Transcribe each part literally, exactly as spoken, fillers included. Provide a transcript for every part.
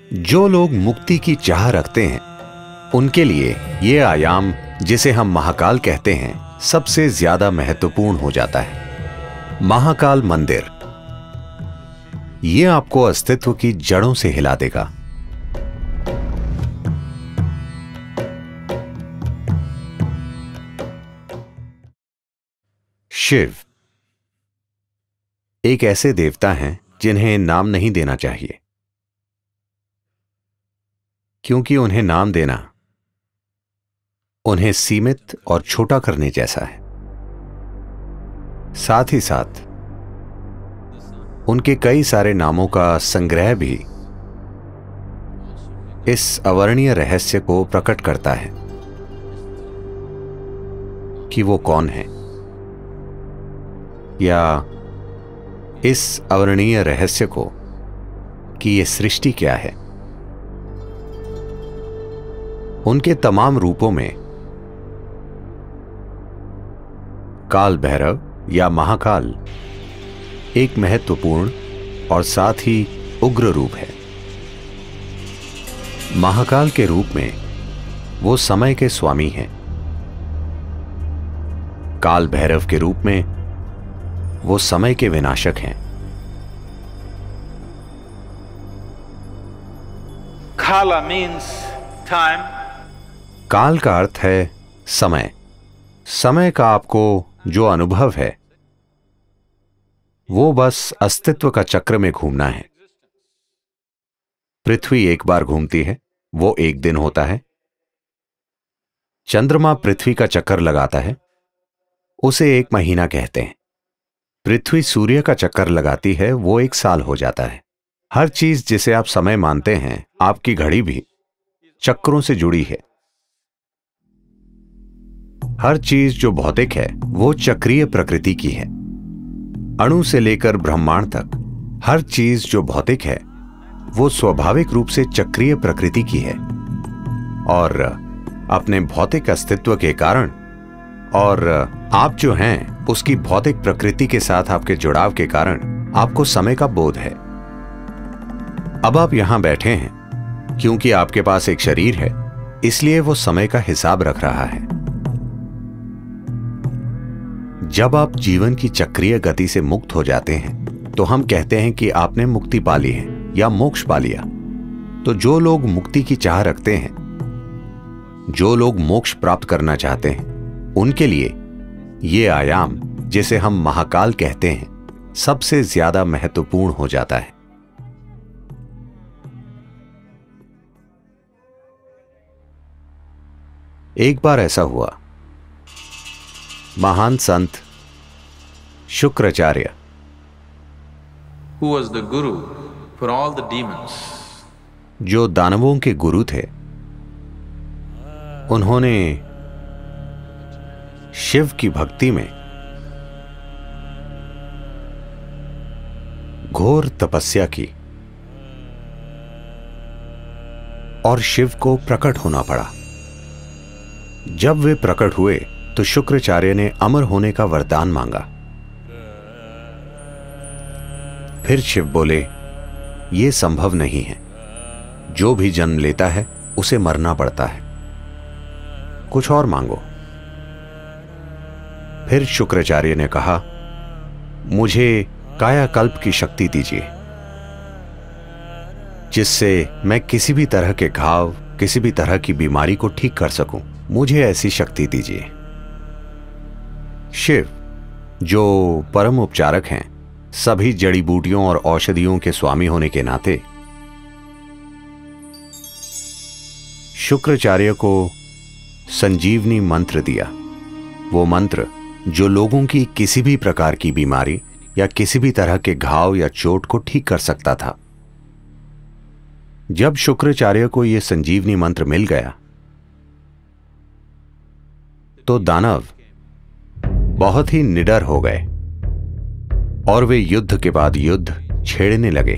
जो लोग मुक्ति की चाह रखते हैं उनके लिए ये आयाम, जिसे हम महाकाल कहते हैं, सबसे ज्यादा महत्वपूर्ण हो जाता है। महाकाल मंदिर ये आपको अस्तित्व की जड़ों से हिला देगा। शिव एक ऐसे देवता हैं जिन्हें नाम नहीं देना चाहिए, क्योंकि उन्हें नाम देना उन्हें सीमित और छोटा करने जैसा है। साथ ही साथ उनके कई सारे नामों का संग्रह भी इस अवर्णीय रहस्य को प्रकट करता है कि वो कौन है, या इस अवर्णीय रहस्य को कि ये सृष्टि क्या है। उनके तमाम रूपों में काल भैरव या महाकाल एक महत्वपूर्ण और साथ ही उग्र रूप है। महाकाल के रूप में वो समय के स्वामी हैं। काल भैरव के रूप में वो समय के विनाशक हैं। Kala means time. काल का अर्थ है समय। समय का आपको जो अनुभव है वो बस अस्तित्व का चक्र में घूमना है। पृथ्वी एक बार घूमती है, वो एक दिन होता है। चंद्रमा पृथ्वी का चक्कर लगाता है, उसे एक महीना कहते हैं। पृथ्वी सूर्य का चक्कर लगाती है, वो एक साल हो जाता है। हर चीज जिसे आप समय मानते हैं, आपकी घड़ी भी चक्रों से जुड़ी है। हर चीज जो भौतिक है वो चक्रीय प्रकृति की है। अणु से लेकर ब्रह्मांड तक हर चीज जो भौतिक है वो स्वाभाविक रूप से चक्रीय प्रकृति की है, और अपने भौतिक अस्तित्व के कारण और आप जो हैं उसकी भौतिक प्रकृति के साथ आपके जुड़ाव के कारण आपको समय का बोध है। अब आप यहां बैठे हैं क्योंकि आपके पास एक शरीर है, इसलिए वो समय का हिसाब रख रहा है। जब आप जीवन की चक्रीय गति से मुक्त हो जाते हैं तो हम कहते हैं कि आपने मुक्ति पा ली है या मोक्ष पा लिया। तो जो लोग मुक्ति की चाह रखते हैं, जो लोग मोक्ष प्राप्त करना चाहते हैं, उनके लिए ये आयाम, जिसे हम महाकाल कहते हैं, सबसे ज्यादा महत्वपूर्ण हो जाता है। एक बार ऐसा हुआ, महान संत Shukracharya, Who was the guru for all the demons? जो दानवों के गुरु थे, उन्होंने शिव की भक्ति में घोर तपस्या की और शिव को प्रकट होना पड़ा। जब वे प्रकट हुए तो शुक्राचार्य ने अमर होने का वरदान मांगा। फिर शिव बोले, यह संभव नहीं है, जो भी जन्म लेता है उसे मरना पड़ता है, कुछ और मांगो। फिर शुक्राचार्य ने कहा, मुझे कायाकल्प की शक्ति दीजिए, जिससे मैं किसी भी तरह के घाव, किसी भी तरह की बीमारी को ठीक कर सकूं। मुझे ऐसी शक्ति दीजिए। शिव, जो परम उपचारक हैं, सभी जड़ी बूटियों और औषधियों के स्वामी होने के नाते, शुक्राचार्य को संजीवनी मंत्र दिया। वो मंत्र जो लोगों की किसी भी प्रकार की बीमारी या किसी भी तरह के घाव या चोट को ठीक कर सकता था। जब शुक्राचार्य को यह संजीवनी मंत्र मिल गया तो दानव बहुत ही निडर हो गए और वे युद्ध के बाद युद्ध छेड़ने लगे।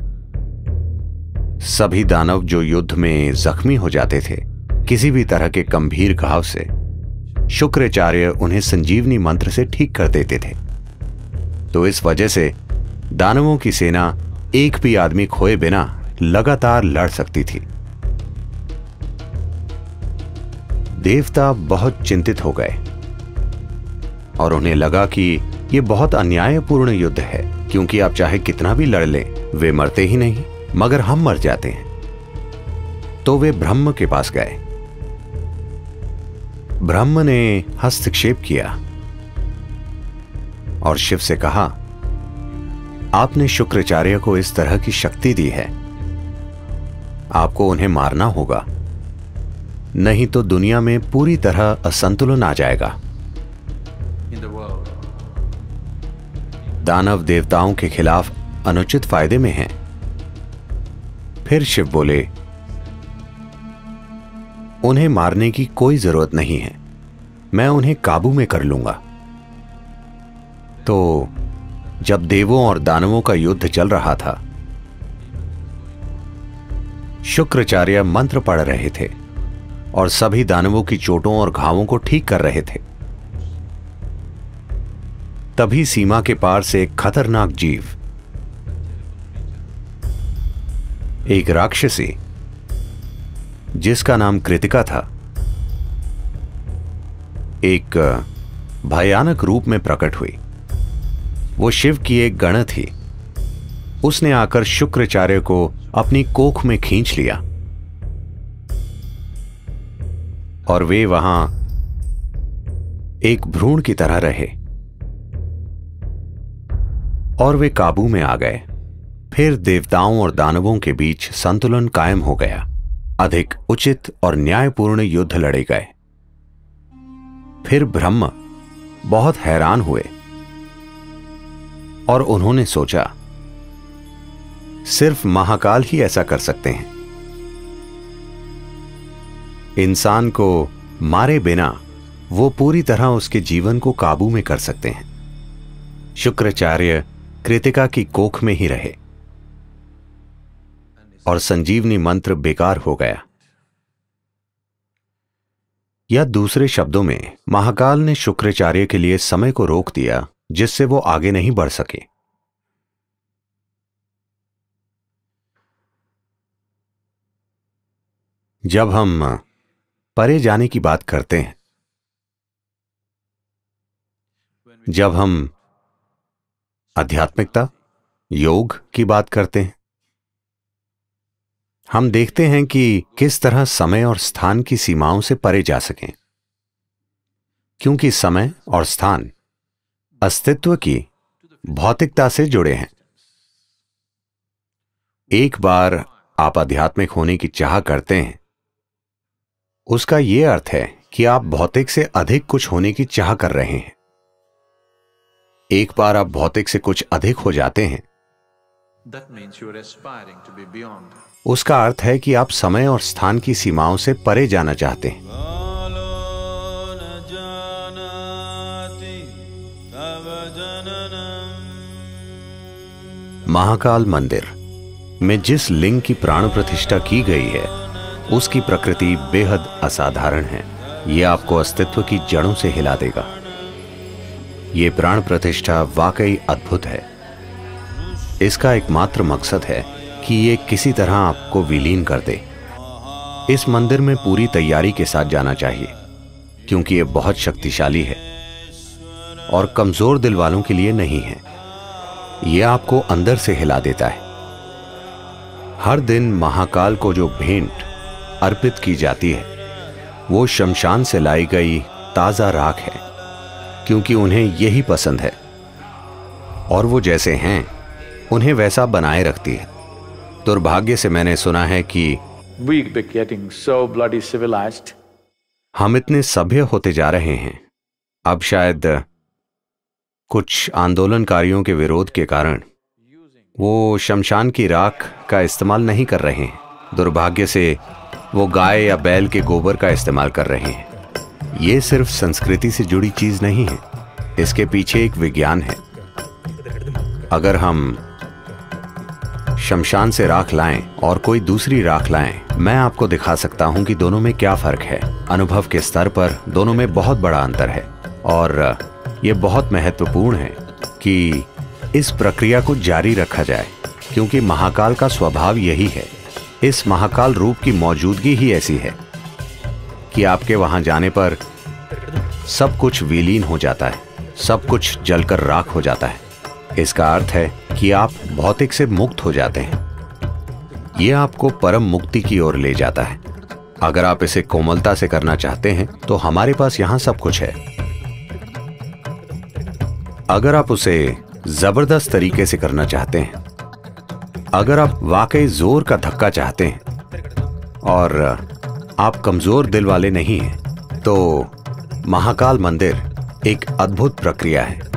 सभी दानव जो युद्ध में जख्मी हो जाते थे, किसी भी तरह के गंभीर घाव से, शुक्राचार्य उन्हें संजीवनी मंत्र से ठीक कर देते थे। तो इस वजह से दानवों की सेना एक भी आदमी खोए बिना लगातार लड़ सकती थी। देवता बहुत चिंतित हो गए और उन्हें लगा कि यह बहुत अन्यायपूर्ण युद्ध है, क्योंकि आप चाहे कितना भी लड़ लें, वे मरते ही नहीं, मगर हम मर जाते हैं। तो वे ब्रह्म के पास गए। ब्रह्म ने हस्तक्षेप किया और शिव से कहा, आपने शुक्राचार्य को इस तरह की शक्ति दी है, आपको उन्हें मारना होगा, नहीं तो दुनिया में पूरी तरह असंतुलन आ जाएगा। दानव देवताओं के खिलाफ अनुचित फायदे में हैं। फिर शिव बोले, उन्हें मारने की कोई जरूरत नहीं है, मैं उन्हें काबू में कर लूंगा। तो जब देवों और दानवों का युद्ध चल रहा था, शुक्राचार्य मंत्र पढ़ रहे थे और सभी दानवों की चोटों और घावों को ठीक कर रहे थे। तभी सीमा के पार से एक खतरनाक जीव, एक राक्षसी जिसका नाम कृतिका था, एक भयानक रूप में प्रकट हुई। वो शिव की एक गण थी। उसने आकर शुक्राचार्य को अपनी कोख में खींच लिया और वे वहां एक भ्रूण की तरह रहे और वे काबू में आ गए। फिर देवताओं और दानवों के बीच संतुलन कायम हो गया। अधिक उचित और न्यायपूर्ण युद्ध लड़े गए। फिर ब्रह्म बहुत हैरान हुए और उन्होंने सोचा, सिर्फ महाकाल ही ऐसा कर सकते हैं। इंसान को मारे बिना वो पूरी तरह उसके जीवन को काबू में कर सकते हैं। शुक्राचार्य कृतिका की कोख में ही रहे और संजीवनी मंत्र बेकार हो गया। या दूसरे शब्दों में, महाकाल ने शुक्राचार्य के लिए समय को रोक दिया, जिससे वो आगे नहीं बढ़ सके। जब हम परे जाने की बात करते हैं, जब हम आध्यात्मिकता, योग की बात करते हैं, हम देखते हैं कि किस तरह समय और स्थान की सीमाओं से परे जा सकें, क्योंकि समय और स्थान अस्तित्व की भौतिकता से जुड़े हैं। एक बार आप आध्यात्मिक होने की चाह करते हैं, उसका यह अर्थ है कि आप भौतिक से अधिक कुछ होने की चाह कर रहे हैं। एक बार आप भौतिक से कुछ अधिक हो जाते हैं, उसका अर्थ है कि आप समय और स्थान की सीमाओं से परे जाना चाहते हैं। महाकाल मंदिर में जिस लिंग की प्राण प्रतिष्ठा की गई है, उसकी प्रकृति बेहद असाधारण है। यह आपको अस्तित्व की जड़ों से हिला देगा। यह प्राण प्रतिष्ठा वाकई अद्भुत है। इसका एकमात्र मकसद है कि यह किसी तरह आपको विलीन कर दे। इस मंदिर में पूरी तैयारी के साथ जाना चाहिए, क्योंकि यह बहुत शक्तिशाली है और कमजोर दिल वालों के लिए नहीं है। यह आपको अंदर से हिला देता है। हर दिन महाकाल को जो भेंट अर्पित की जाती है, वो शमशान से लाई गई ताजा राख है, क्योंकि उन्हें यही पसंद है और वो जैसे हैं उन्हें वैसा बनाए रखती है। दुर्भाग्य से मैंने सुना है कि We be getting so bloody civilized. हम इतने सभ्य होते जा रहे हैं। अब शायद कुछ आंदोलनकारियों के विरोध के कारण वो शमशान की राख का इस्तेमाल नहीं कर रहे हैं। दुर्भाग्य से वो गाय या बैल के गोबर का इस्तेमाल कर रहे हैं। ये सिर्फ संस्कृति से जुड़ी चीज नहीं है, इसके पीछे एक विज्ञान है। अगर हम शमशान से राख लाएं और कोई दूसरी राख लाएं, मैं आपको दिखा सकता हूं कि दोनों में क्या फर्क है। अनुभव के स्तर पर दोनों में बहुत बड़ा अंतर है और यह बहुत महत्वपूर्ण है कि इस प्रक्रिया को जारी रखा जाए। क्योंकि महाकाल का स्वभाव यही है। इस महाकाल रूप की मौजूदगी ही ऐसी है कि आपके वहां जाने पर सब कुछ विलीन हो जाता है, सब कुछ जलकर राख हो जाता है। इसका अर्थ है कि आप भौतिक से मुक्त हो जाते हैं। यह आपको परम मुक्ति की ओर ले जाता है। अगर आप इसे कोमलता से करना चाहते हैं तो हमारे पास यहां सब कुछ है। अगर आप उसे जबरदस्त तरीके से करना चाहते हैं, अगर आप वाकई जोर का धक्का चाहते हैं और आप कमजोर दिल वाले नहीं हैं, तो महाकाल मंदिर एक अद्भुत प्रक्रिया है।